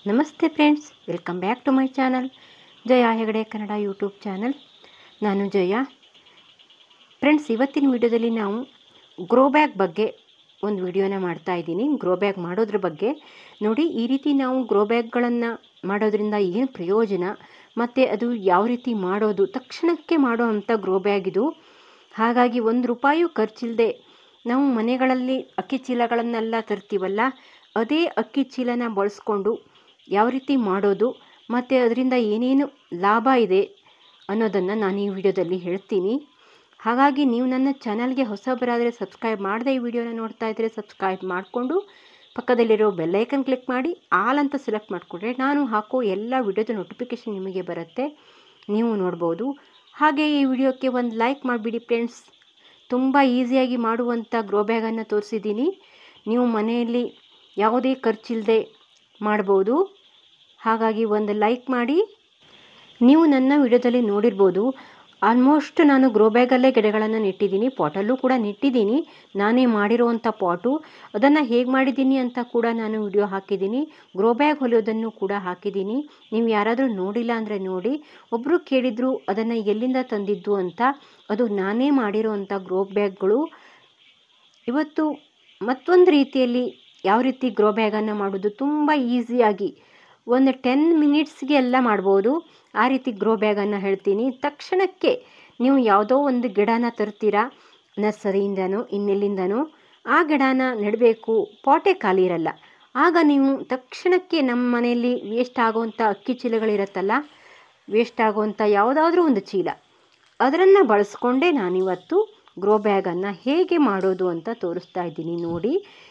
ನಮಸ್ತೆ friends, welcome back to my channel Jaya Hegde Kannada YouTube channel. ನಾನು Jaya. Friends, ಇವತ್ತಿನ ವಿಡಿಯೋದಲ್ಲಿ ನಾವು ಗ್ರೋ ಬ್ಯಾಗ್ ಬಗ್ಗೆ ಒಂದು ವಿಡಿಯೋನ ಮಾಡ್ತಾ ಇದ್ದೀನಿ. ಗ್ರೋ ಬ್ಯಾಗ್ ಮಾಡೋದ್ರ ಬಗ್ಗೆ ನೋಡಿ. ಈ ರೀತಿ ನಾವು ಗ್ರೋ ಬ್ಯಾಗ್ಗಳನ್ನು ಮಾಡೋದ್ರಿಂದ ಏನು ಪ್ರಯೋಜನ ಮತ್ತು ಅದು ಯಾವ ರೀತಿ ಮಾಡೋದು, ತಕ್ಷಣಕ್ಕೆ ಮಾಡೋ ಅಂಥ ಗ್ರೋ ಬ್ಯಾಗ್ ಇದು. ಹಾಗಾಗಿ ₹1 ಖರ್ಚಿಲ್ಲದೆ ನಾವು ಮನೆಗಳಲ್ಲಿ ಅಕ್ಕಿ ಚೀಲಗಳನ್ನೆಲ್ಲ ತರ್ತೀವಲ್ಲ, ಅದೇ ಅಕ್ಕಿ ಚೀಲನ ಬಳಸ್ಕೊಂಡು ಯಾವ ರೀತಿ ಮಾಡೋದು ಮತ್ತು ಅದರಿಂದ ಏನೇನು ಲಾಭ ಇದೆ ಅನ್ನೋದನ್ನು ನಾನು ಈ ವಿಡಿಯೋದಲ್ಲಿ ಹೇಳ್ತೀನಿ. ಹಾಗಾಗಿ ನೀವು ನನ್ನ ಚಾನಲ್ಗೆ ಹೊಸಬರಾದರೆ ಸಬ್ಸ್ಕ್ರೈಬ್ ಮಾಡದೆ ಈ ವಿಡಿಯೋನ ನೋಡ್ತಾ ಇದ್ದರೆ ಸಬ್ಸ್ಕ್ರೈಬ್ ಮಾಡಿಕೊಂಡು ಪಕ್ಕದಲ್ಲಿರೋ ಬೆಲ್ಲೈಕನ್ ಕ್ಲಿಕ್ ಮಾಡಿ ಆಲ್ ಅಂತ ಸೆಲೆಕ್ಟ್ ಮಾಡಿಕೊಂಡ್ರೆ ನಾನು ಹಾಕೋ ಎಲ್ಲ ವಿಡಿಯೋದ ನೋಟಿಫಿಕೇಷನ್ ನಿಮಗೆ ಬರುತ್ತೆ, ನೀವು ನೋಡ್ಬೋದು. ಹಾಗೆ ಈ ವಿಡಿಯೋಕ್ಕೆ ಒಂದು ಲೈಕ್ ಮಾಡಿಬಿಡಿ ಫ್ರೆಂಡ್ಸ್. ತುಂಬ ಈಸಿಯಾಗಿ ಮಾಡುವಂಥ ಗ್ರೋ ಬ್ಯಾಗನ್ನು ತೋರಿಸಿದ್ದೀನಿ. ನೀವು ಮನೆಯಲ್ಲಿ ಯಾವುದೇ ಖರ್ಚಿಲ್ಲದೆ ಮಾಡ್ಬೋದು. ಹಾಗಾಗಿ ಒಂದು ಲೈಕ್ ಮಾಡಿ. ನೀವು ನನ್ನ ವಿಡಿಯೋದಲ್ಲಿ ನೋಡಿರ್ಬೋದು, ಆಲ್ಮೋಸ್ಟ್ ನಾನು ಗ್ರೋ ಬ್ಯಾಗಲ್ಲೇ ಗಿಡಗಳನ್ನು ನೆಟ್ಟಿದ್ದೀನಿ, ಪಾಟಲ್ಲೂ ಕೂಡ ನೆಟ್ಟಿದ್ದೀನಿ. ನಾನೇ ಮಾಡಿರೋವಂಥ ಪಾಟು, ಅದನ್ನು ಹೇಗೆ ಮಾಡಿದ್ದೀನಿ ಅಂತ ಕೂಡ ನಾನು ವಿಡಿಯೋ ಹಾಕಿದ್ದೀನಿ. ಗ್ರೋ ಬ್ಯಾಗ್ ಹೊಲಿಯೋದನ್ನು ಕೂಡ ಹಾಕಿದ್ದೀನಿ. ನೀವು ಯಾರಾದರೂ ನೋಡಿಲ್ಲ ಅಂದರೆ ನೋಡಿ. ಒಬ್ಬರು ಕೇಳಿದರು ಅದನ್ನು ಎಲ್ಲಿಂದ ತಂದಿದ್ದು ಅಂತ. ಅದು ನಾನೇ ಮಾಡಿರೋವಂಥ ಗ್ರೋ ಬ್ಯಾಗ್ಗಳು. ಇವತ್ತು ಮತ್ತೊಂದು ರೀತಿಯಲ್ಲಿ ಯಾವ ರೀತಿ ಗ್ರೋ ಬ್ಯಾಗನ್ನು ಮಾಡೋದು ತುಂಬ ಈಸಿಯಾಗಿ ಒಂದು 10 ಮಿನಿಟ್ಸ್ಗೆ ಎಲ್ಲ ಮಾಡ್ಬೋದು. ಆ ರೀತಿ ಗ್ರೋ ಬ್ಯಾಗನ್ನು ಹೇಳ್ತೀನಿ. ತಕ್ಷಣಕ್ಕೆ ನೀವು ಯಾವುದೋ ಒಂದು ಗಿಡನ ತರ್ತೀರಾ ನರ್ಸರಿಯಿಂದನೋ ಇನ್ನೆಲ್ಲಿಂದನೋ, ಆ ಗಿಡನ ನೆಡಬೇಕು, ಪಾಟೇ ಖಾಲಿ ಇರಲ್ಲ. ಆಗ ನೀವು ತಕ್ಷಣಕ್ಕೆ ನಮ್ಮ ಮನೆಯಲ್ಲಿ ವೇಸ್ಟ್ ಆಗೋವಂಥ ಅಕ್ಕಿ ಚೀಲಗಳಿರುತ್ತಲ್ಲ, ವೇಸ್ಟ್ ಆಗೋವಂಥ ಯಾವುದಾದ್ರೂ ಒಂದು ಚೀಲ, ಅದನ್ನು ಬಳಸ್ಕೊಂಡೇ ನಾನಿವತ್ತು ಗ್ರೋ ಬ್ಯಾಗನ್ನು ಹೇಗೆ ಮಾಡೋದು ಅಂತ ತೋರಿಸ್ತಾ ಇದ್ದೀನಿ ನೋಡಿ.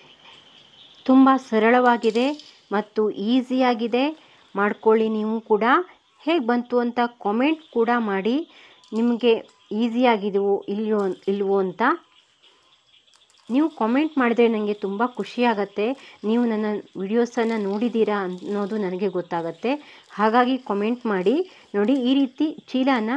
ತುಂಬ ಸರಳವಾಗಿದೆ ಮತ್ತು ಈಸಿಯಾಗಿದೆ. ಮಾಡ್ಕೊಳ್ಳಿ ನೀವು ಕೂಡ. ಹೇಗೆ ಬಂತು ಅಂತ ಕಾಮೆಂಟ್ ಕೂಡ ಮಾಡಿ, ನಿಮಗೆ ಈಸಿಯಾಗಿದೆಯೋ ಇಲ್ವೋ ಅಂತ. ನೀವು ಕಾಮೆಂಟ್ ಮಾಡಿದ್ರೆ ನನಗೆ ತುಂಬ ಖುಷಿಯಾಗತ್ತೆ. ನೀವು ನನ್ನ ವಿಡಿಯೋಸನ್ನು ನೋಡಿದ್ದೀರಾ ಅನ್ನೋದು ನನಗೆ ಗೊತ್ತಾಗತ್ತೆ. ಹಾಗಾಗಿ ಕಾಮೆಂಟ್ ಮಾಡಿ. ನೋಡಿ, ಈ ರೀತಿ ಚೀಲನ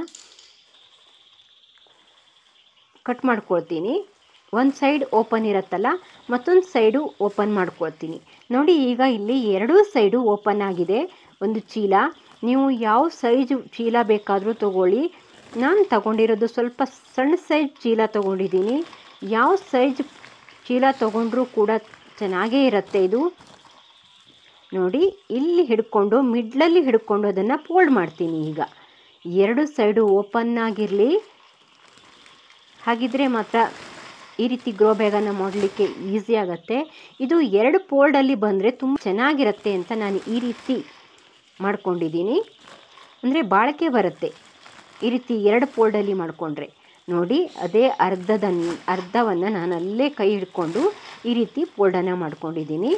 ಕಟ್ ಮಾಡ್ಕೊಳ್ತೀನಿ. ಒಂದು ಸೈಡ್ ಓಪನ್ ಇರುತ್ತಲ್ಲ, ಮತ್ತೊಂದು ಸೈಡು ಓಪನ್ ಮಾಡ್ಕೊಳ್ತೀನಿ. ನೋಡಿ, ಈಗ ಇಲ್ಲಿ 2 ಸೈಡು ಓಪನ್ ಆಗಿದೆ ಒಂದು ಚೀಲ. ನೀವು ಯಾವ ಸೈಜು ಚೀಲ ಬೇಕಾದರೂ ತೊಗೊಳ್ಳಿ. ನಾನು ತಗೊಂಡಿರೋದು ಸ್ವಲ್ಪ ಸಣ್ಣ ಸೈಜ್ ಚೀಲ ತೊಗೊಂಡಿದ್ದೀನಿ. ಯಾವ ಸೈಜ್ ಚೀಲ ತೊಗೊಂಡ್ರೂ ಕೂಡ ಚೆನ್ನಾಗೇ ಇರುತ್ತೆ ಇದು. ನೋಡಿ, ಇಲ್ಲಿ ಹಿಡ್ಕೊಂಡು ಮಿಡ್ಲಲ್ಲಿ ಹಿಡ್ಕೊಂಡು ಅದನ್ನು ಫೋಲ್ಡ್ ಮಾಡ್ತೀನಿ. ಈಗ 2 ಸೈಡು ಓಪನ್ ಆಗಿರಲಿ. ಹಾಗಿದ್ರೆ ಮಾತ್ರ ಈ ರೀತಿ ಗ್ರೋ ಬ್ಯಾಗನ್ನು ಮಾಡಲಿಕ್ಕೆ ಈಸಿ ಆಗುತ್ತೆ. ಇದು 2 ಫೋಲ್ಡಲ್ಲಿ ಬಂದರೆ ತುಂಬ ಚೆನ್ನಾಗಿರುತ್ತೆ ಅಂತ ನಾನು ಈ ರೀತಿ ಮಾಡ್ಕೊಂಡಿದ್ದೀನಿ. ಅಂದರೆ ಬಾಳಿಕೆ ಬರುತ್ತೆ ಈ ರೀತಿ 2 ಫೋಲ್ಡಲ್ಲಿ ಮಾಡಿಕೊಂಡ್ರೆ. ನೋಡಿ, ಅದೇ ಅರ್ಧವನ್ನು ನಾನು ಅಲ್ಲೇ ಕೈ ಹಿಡ್ಕೊಂಡು ಈ ರೀತಿ ಫೋಲ್ಡನ್ನು ಮಾಡ್ಕೊಂಡಿದ್ದೀನಿ.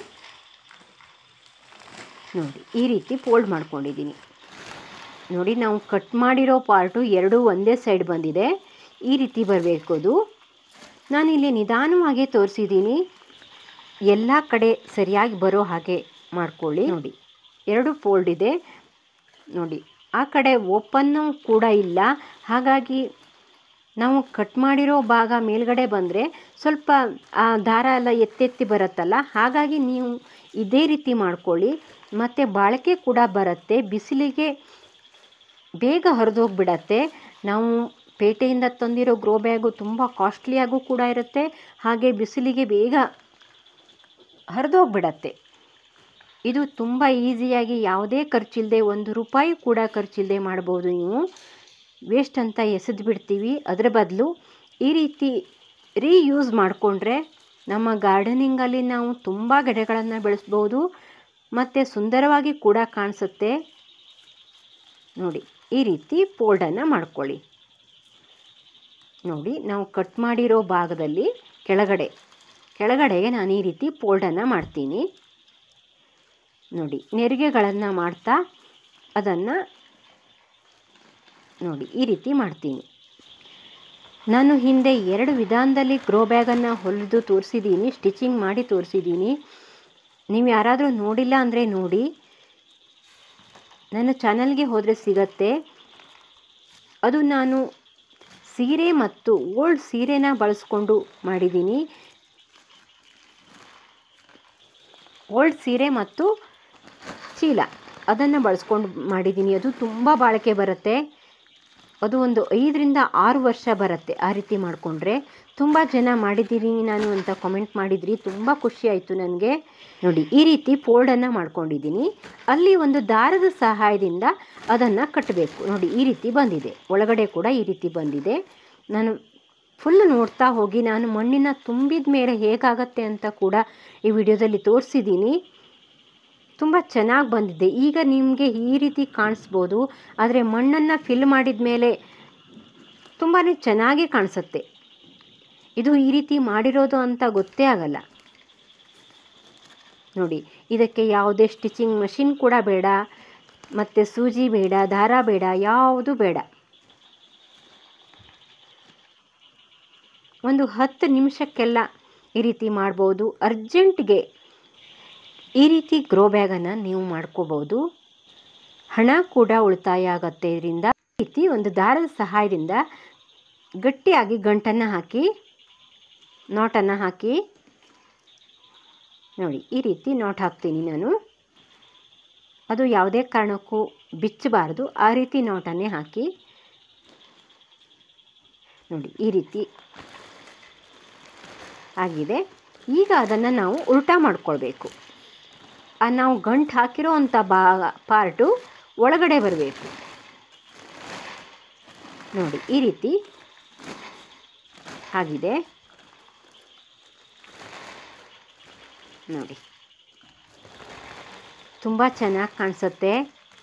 ನೋಡಿ, ಈ ರೀತಿ ಫೋಲ್ಡ್ ಮಾಡ್ಕೊಂಡಿದ್ದೀನಿ. ನೋಡಿ, ನಾವು ಕಟ್ ಮಾಡಿರೋ ಪಾರ್ಟು 2 ಒಂದೇ ಸೈಡ್ ಬಂದಿದೆ. ಈ ರೀತಿ ಬರಬೇಕು ಅದು. ನಾನಿಲ್ಲಿ ನಿಧಾನವಾಗಿ ತೋರಿಸಿದ್ದೀನಿ. ಎಲ್ಲ ಕಡೆ ಸರಿಯಾಗಿ ಬರೋ ಹಾಗೆ ಮಾಡ್ಕೊಳ್ಳಿ. ನೋಡಿ, 2 ಫೋಲ್ಡ್ ಇದೆ. ನೋಡಿ, ಆ ಕಡೆ ಓಪನ್ನು ಕೂಡ ಇಲ್ಲ. ಹಾಗಾಗಿ ನಾವು ಕಟ್ ಮಾಡಿರೋ ಭಾಗ ಮೇಲ್ಗಡೆ ಬಂದರೆ ಸ್ವಲ್ಪ ಆ ದಾರ ಎಲ್ಲ ಎತ್ತೆತ್ತಿ ಬರುತ್ತಲ್ಲ, ಹಾಗಾಗಿ ನೀವು ಇದೇ ರೀತಿ ಮಾಡ್ಕೊಳ್ಳಿ. ಮತ್ತು ಬಾಳಿಕೆ ಕೂಡ ಬರುತ್ತೆ. ಬಿಸಿಲಿಗೆ ಬೇಗ ಹರಿದೋಗ್ಬಿಡತ್ತೆ. ನಾವು ಪೇಟೆಯಿಂದ ತಂದಿರೋ ಗ್ರೋ ಬ್ಯಾಗು ತುಂಬ ಕಾಸ್ಟ್ಲಿಯಾಗೂ ಕೂಡ ಇರುತ್ತೆ. ಹಾಗೆ ಬಿಸಿಲಿಗೆ ಬೇಗ ಹರಿದೋಗ್ಬಿಡತ್ತೆ. ಇದು ತುಂಬ ಈಸಿಯಾಗಿ ಯಾವುದೇ ಖರ್ಚಿಲ್ಲದೆ ₹1 ಕೂಡ ಖರ್ಚಿಲ್ಲದೆ ಮಾಡ್ಬೋದು. ನೀವು ವೇಸ್ಟ್ ಅಂತ ಎಸೆದು ಬಿಡ್ತೀವಿ. ಅದರ ಬದಲು ಈ ರೀತಿ ರೀಯೂಸ್ ಮಾಡಿಕೊಂಡ್ರೆ ನಮ್ಮ ಗಾರ್ಡನಿಂಗಲ್ಲಿ ನಾವು ತುಂಬ ಗಿಡಗಳನ್ನು ಬೆಳೆಸ್ಬೋದು ಮತ್ತು ಸುಂದರವಾಗಿ ಕೂಡ ಕಾಣಿಸುತ್ತೆ. ನೋಡಿ, ಈ ರೀತಿ ಫೋಲ್ಡನ್ನು ಮಾಡ್ಕೊಳ್ಳಿ. ನೋಡಿ, ನಾವು ಕಟ್ ಮಾಡಿರೋ ಭಾಗದಲ್ಲಿ ಕೆಳಗಡೆಗೆ ನಾನು ಈ ರೀತಿ ಫೋಲ್ಡನ್ನು ಮಾಡ್ತೀನಿ. ನೋಡಿ, ನೆರಿಗೆಗಳನ್ನು ಮಾಡ್ತಾ ಅದನ್ನು ನೋಡಿ ಈ ರೀತಿ ಮಾಡ್ತೀನಿ. ನಾನು ಹಿಂದೆ 2 ವಿಧಾನದಲ್ಲಿ ಗ್ರೋ ಬ್ಯಾಗನ್ನು ಹೊಲಿದು ತೋರಿಸಿದ್ದೀನಿ, ಸ್ಟಿಚಿಂಗ್ ಮಾಡಿ ತೋರಿಸಿದ್ದೀನಿ. ನೀವು ಯಾರಾದರೂ ನೋಡಿಲ್ಲ ಅಂದರೆ ನೋಡಿ, ನನ್ನ ಚಾನಲ್ಗೆ ಹೋದರೆ ಸಿಗತ್ತೆ. ಅದು ನಾನು ಸೀರೆ ಮತ್ತು ಓಲ್ಡ್ ಸೀರೆನ ಬಳಸ್ಕೊಂಡು ಮಾಡಿದ್ದೀನಿ. ಓಲ್ಡ್ ಸೀರೆ ಮತ್ತು ಚೀಲ ಅದನ್ನು ಬಳಸ್ಕೊಂಡು ಮಾಡಿದ್ದೀನಿ. ಅದು ತುಂಬ ಬಾಳಿಕೆ ಬರುತ್ತೆ. ಅದು ಒಂದು 5 ರಿಂದ 6 ವರ್ಷ ಬರುತ್ತೆ ಆ ರೀತಿ ಮಾಡಿಕೊಂಡ್ರೆ. ತುಂಬ ಜನ ಮಾಡಿದ್ದೀನಿ ನಾನು ಅಂತ ಕಾಮೆಂಟ್ ಮಾಡಿದ್ರಿ, ತುಂಬ ಖುಷಿ ಆಯಿತು ನನಗೆ. ನೋಡಿ ಈ ರೀತಿ ಫೋಲ್ಡನ್ನು ಮಾಡ್ಕೊಂಡಿದ್ದೀನಿ. ಅಲ್ಲಿ ಒಂದು ದಾರದ ಸಹಾಯದಿಂದ ಅದನ್ನು ಕಟ್ಟಬೇಕು. ನೋಡಿ ಈ ರೀತಿ ಬಂದಿದೆ, ಒಳಗಡೆ ಕೂಡ ಈ ರೀತಿ ಬಂದಿದೆ. ನಾನು ಫುಲ್ ನೋಡ್ತಾ ಹೋಗಿ ನಾನು ಮಣ್ಣಿನ ತುಂಬಿದ ಮೇಲೆ ಹೇಗಾಗತ್ತೆ ಅಂತ ಕೂಡ ಈ ವಿಡಿಯೋದಲ್ಲಿ ತೋರಿಸಿದ್ದೀನಿ. ತುಂಬ ಚೆನ್ನಾಗಿ ಬಂದಿದೆ. ಈಗ ನಿಮಗೆ ಈ ರೀತಿ ಕಾಣಿಸ್ಬೋದು, ಆದರೆ ಮಣ್ಣನ್ನು ಫಿಲ್ ಮಾಡಿದ ಮೇಲೆ ತುಂಬಾ ಚೆನ್ನಾಗಿ ಕಾಣಿಸುತ್ತೆ. ಇದು ಈ ರೀತಿ ಮಾಡಿರೋದು ಅಂತ ಗೊತ್ತೇ ಆಗಲ್ಲ. ನೋಡಿ ಇದಕ್ಕೆ ಯಾವುದೇ ಸ್ಟಿಚಿಂಗ್ ಮಷಿನ್ ಕೂಡ ಬೇಡ, ಮತ್ತು ಸೂಜಿ ಬೇಡ, ದಾರ ಬೇಡ, ಯಾವುದು ಬೇಡ. ಒಂದು 10 ನಿಮಿಷಕ್ಕೆಲ್ಲ ಈ ರೀತಿ ಮಾಡ್ಬೋದು. ಅರ್ಜೆಂಟ್ಗೆ ಈ ರೀತಿ ಗ್ರೋ ಬ್ಯಾಗನ್ನು ನೀವು ಮಾಡ್ಕೋಬೋದು. ಹಣ ಕೂಡ ಉಳಿತಾಯ ಆಗುತ್ತೆ ಇದರಿಂದ. ಈ ರೀತಿ ಒಂದು ದಾರದ ಸಹಾಯದಿಂದ ಗಟ್ಟಿಯಾಗಿ ಗಂಟನ್ನು ಹಾಕಿ, ನಾಟನ್ನು ಹಾಕಿ, ನೋಡಿ ಈ ರೀತಿ ನಾಟ್ ಹಾಕ್ತೀನಿ ನಾನು. ಅದು ಯಾವುದೇ ಕಾರಣಕ್ಕೂ ಬಿಚ್ಚಬಾರ್ದು, ಆ ರೀತಿ ನಾಟನ್ನೇ ಹಾಕಿ. ನೋಡಿ ಈ ರೀತಿ ಆಗಿದೆ. ಈಗ ಅದನ್ನು ನಾವು ಉಲ್ಟಾ ಮಾಡ್ಕೊಳ್ಬೇಕು. ನಾವು ಗಂಟು ಹಾಕಿರೋ ಅಂಥ ಪಾರ್ಟು ಒಳಗಡೆ ಬರಬೇಕು. ನೋಡಿ ಈ ರೀತಿ ಆಗಿದೆ. ನೋಡಿ ತುಂಬ ಚೆನ್ನಾಗಿ ಕಾಣಿಸುತ್ತೆ.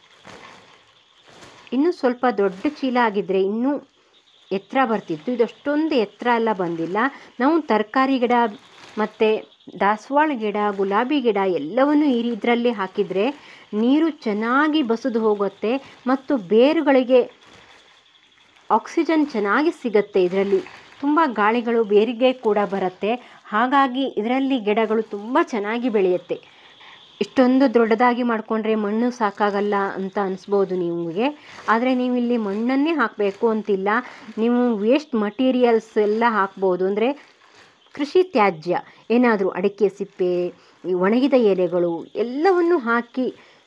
ಇನ್ನೂ ಸ್ವಲ್ಪ ದೊಡ್ಡ ಚೀಲ ಆಗಿದ್ದರೆ ಇನ್ನೂ ಎತ್ತರ ಬರ್ತಿತ್ತು. ಇದಷ್ಟೊಂದು ಎತ್ತರ ಎಲ್ಲ ಬಂದಿಲ್ಲ. ನಾವು ತರಕಾರಿ ಗಿಡ ಮತ್ತು ದಾಸವಾಳ ಗಿಡ, ಗುಲಾಬಿ ಗಿಡ ಎಲ್ಲವನ್ನು ಇದರಲ್ಲಿ ಹಾಕಿದರೆ ನೀರು ಚೆನ್ನಾಗಿ ಬಸಿದು ಹೋಗುತ್ತೆ ಮತ್ತು ಬೇರುಗಳಿಗೆ ಆಕ್ಸಿಜನ್ ಚೆನ್ನಾಗಿ ಸಿಗುತ್ತೆ. ಇದರಲ್ಲಿ ತುಂಬ ಗಾಳಿಗಳು ಬೇರಿಗೆ ಕೂಡ ಬರುತ್ತೆ. ಹಾಗಾಗಿ ಇದರಲ್ಲಿ ಗಿಡಗಳು ತುಂಬ ಚೆನ್ನಾಗಿ ಬೆಳೆಯುತ್ತೆ. ಇಷ್ಟೊಂದು ದೊಡ್ಡದಾಗಿ ಮಾಡಿಕೊಂಡ್ರೆ ಮಣ್ಣು ಸಾಕಾಗಲ್ಲ ಅಂತ ಅನಿಸ್ಬೋದು ನಿಮಗೆ. ಆದರೆ ನೀವು ಇಲ್ಲಿ ಮಣ್ಣನ್ನೇ ಹಾಕಬೇಕು ಅಂತಿಲ್ಲ. ನೀವು ವೇಸ್ಟ್ ಮಟೀರಿಯಲ್ಸ್ ಎಲ್ಲ ಹಾಕ್ಬೋದು. ಅಂದರೆ ಕೃಷಿ ತ್ಯಾಜ್ಯ ಏನಾದರೂ ಅಡಿಕೆ ಸಿಪ್ಪೆ, ಒಣಗಿದ ಎಲೆಗಳು ಎಲ್ಲವನ್ನು ಹಾಕಿ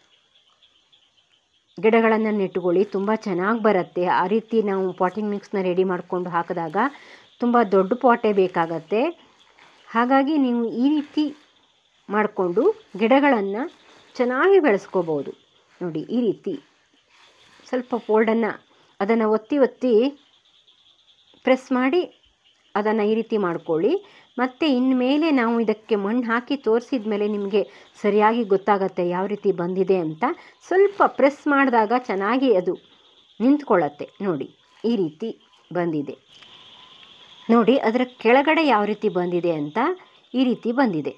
ಗಿಡಗಳನ್ನು ನೆಟ್ಟುಕೊಳ್ಳಿ. ತುಂಬ ಚೆನ್ನಾಗಿ ಬರುತ್ತೆ. ಆ ರೀತಿ ನಾವು ಪಾಟಿಂಗ್ ಮಿಕ್ಸ್ನ ರೆಡಿ ಮಾಡಿಕೊಂಡು ಹಾಕಿದಾಗ ತುಂಬ ದೊಡ್ಡ ಪಾಟೇ ಬೇಕಾಗತ್ತೆ. ಹಾಗಾಗಿ ನೀವು ಈ ರೀತಿ ಮಾಡಿಕೊಂಡು ಗಿಡಗಳನ್ನು ಚೆನ್ನಾಗಿ ಬೆಳೆಸ್ಕೋಬೋದು. ನೋಡಿ ಈ ರೀತಿ ಸ್ವಲ್ಪ ಫೋಲ್ಡನ್ನು ಅದನ್ನು ಒತ್ತಿ ಪ್ರೆಸ್ ಮಾಡಿ ಅದನ್ನು ಈ ರೀತಿ ಮಾಡ್ಕೊಳ್ಳಿ. ಮತ್ತು ಇನ್ಮೇಲೆ ನಾವು ಇದಕ್ಕೆ ಮಣ್ಣು ಹಾಕಿ ತೋರಿಸಿದ ಮೇಲೆ ನಿಮಗೆ ಸರಿಯಾಗಿ ಗೊತ್ತಾಗತ್ತೆ ಯಾವ ರೀತಿ ಬಂದಿದೆ ಅಂತ. ಸ್ವಲ್ಪ ಪ್ರೆಸ್ ಮಾಡಿದಾಗ ಚೆನ್ನಾಗಿ ಅದು ನಿಂತ್ಕೊಳ್ಳುತ್ತೆ. ನೋಡಿ ಈ ರೀತಿ ಬಂದಿದೆ. ನೋಡಿ ಅದರ ಕೆಳಗಡೆ ಯಾವ ರೀತಿ ಬಂದಿದೆ ಅಂತ. ಈ ರೀತಿ ಬಂದಿದೆ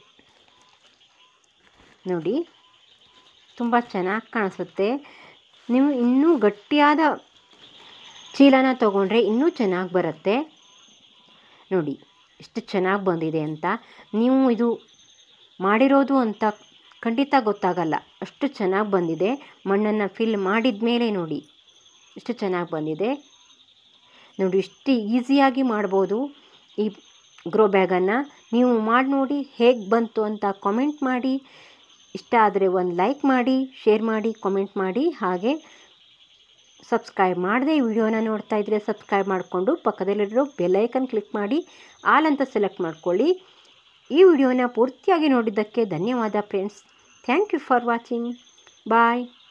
ನೋಡಿ, ತುಂಬ ಚೆನ್ನಾಗಿ ಕಾಣಿಸುತ್ತೆ. ನೀವು ಇನ್ನೂ ಗಟ್ಟಿಯಾದ ಚೀಲನ ತೊಗೊಂಡ್ರೆ ಇನ್ನೂ ಚೆನ್ನಾಗಿ ಬರುತ್ತೆ. ನೋಡಿ ಎಷ್ಟು ಚೆನ್ನಾಗಿ ಬಂದಿದೆ ಅಂತ. ನೀವು ಇದು ಮಾಡಿರೋದು ಅಂತ ಖಂಡಿತ ಗೊತ್ತಾಗಲ್ಲ, ಅಷ್ಟು ಚೆನ್ನಾಗಿ ಬಂದಿದೆ. ಮಣ್ಣನ್ನು ಫಿಲ್ ಮಾಡಿದ ಮೇಲೆ ನೋಡಿ ಎಷ್ಟು ಚೆನ್ನಾಗಿ ಬಂದಿದೆ. ನೋಡಿ ಇಷ್ಟು ಈಸಿಯಾಗಿ ಮಾಡ್ಬೋದು ಈ ಗ್ರೋ ಬ್ಯಾಗನ್ನು. ನೀವು ಮಾಡಿ ನೋಡಿ ಹೇಗೆ ಬಂತು ಅಂತ ಕಾಮೆಂಟ್ ಮಾಡಿ. ಇಷ್ಟ ಆದರೆ ಒಂದು ಲೈಕ್ ಮಾಡಿ, ಶೇರ್ ಮಾಡಿ, ಕಾಮೆಂಟ್ ಮಾಡಿ. ಹಾಗೆ ಸಬ್ಸ್ಕ್ರೈಬ್ ಮಾಡದೆ ಈ ವಿಡಿಯೋನ ನೋಡ್ತಾ ಇದ್ದರೆ ಸಬ್ಸ್ಕ್ರೈಬ್ ಮಾಡಿಕೊಂಡು ಪಕ್ಕದಲ್ಲಿರೋ ಬೆಲ್ ಐಕನ್ ಕ್ಲಿಕ್ ಮಾಡಿ ಆಲ್ ಅಂತ ಸೆಲೆಕ್ಟ್ ಮಾಡ್ಕೊಳ್ಳಿ. ಈ ವಿಡಿಯೋನ ಪೂರ್ತಿಯಾಗಿ ನೋಡಿದ್ದಕ್ಕೆ ಧನ್ಯವಾದ friends. Thank you for watching. Bye.